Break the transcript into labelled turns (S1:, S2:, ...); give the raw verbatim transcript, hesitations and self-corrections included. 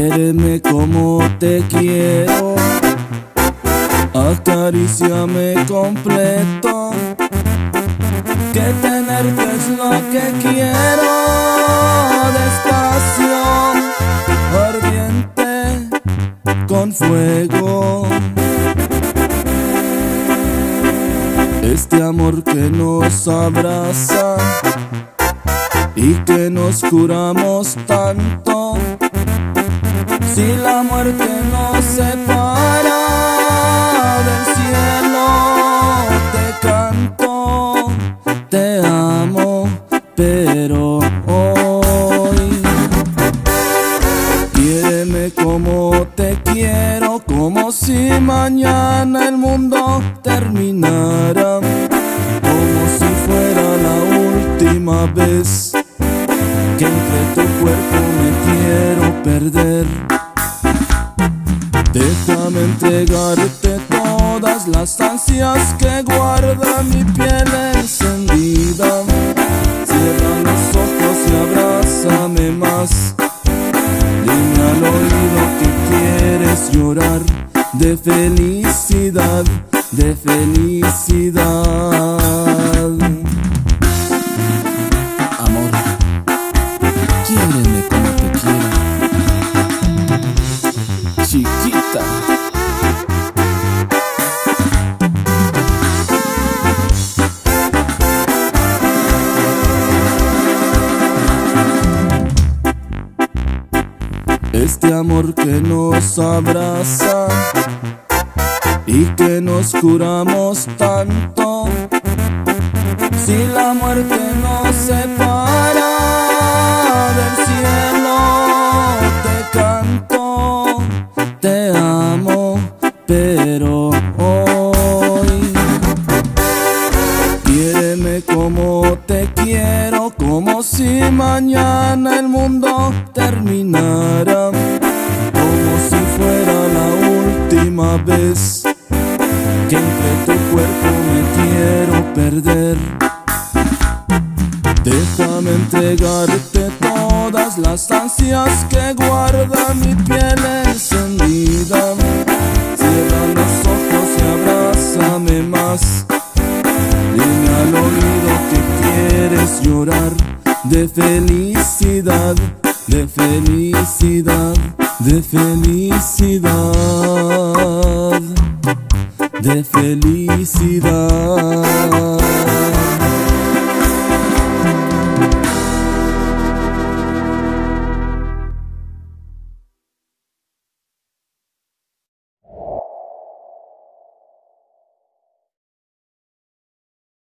S1: Quiéreme como te quiero, acaríciame completo, que tenerte es lo que quiero. Despacio, ardiente, con fuego. Este amor que nos abraza y que nos curamos tanto. Si la muerte nos separa del cielo, te canto, te amo, pero hoy quiéreme como te quiero, como si mañana el mundo terminara, como si fuera la última vez que entre tu cuerpo me quiero perder. Déjame entregarte todas las ansias que guarda mi piel encendida. Cierra los ojos y abrázame más. Dime al oído que quieres llorar de felicidad, de felicidad. Amor, quiéreme como te quiero, chiquita. Este amor que nos abraza y que nos curamos tanto. Si la muerte nos separa del cielo, te canto, te amo, pero hoy quiéreme como te quiero, como si mañana el mundo terminara, como si fuera la última vez que entre tu cuerpo me quiero perder. Déjame entregarte todas las ansias que guarda mi piel encendida. Cierra los ojos y abrázame más. Dime al oído que quieres llorar de felicidad, de felicidad, de felicidad, de felicidad.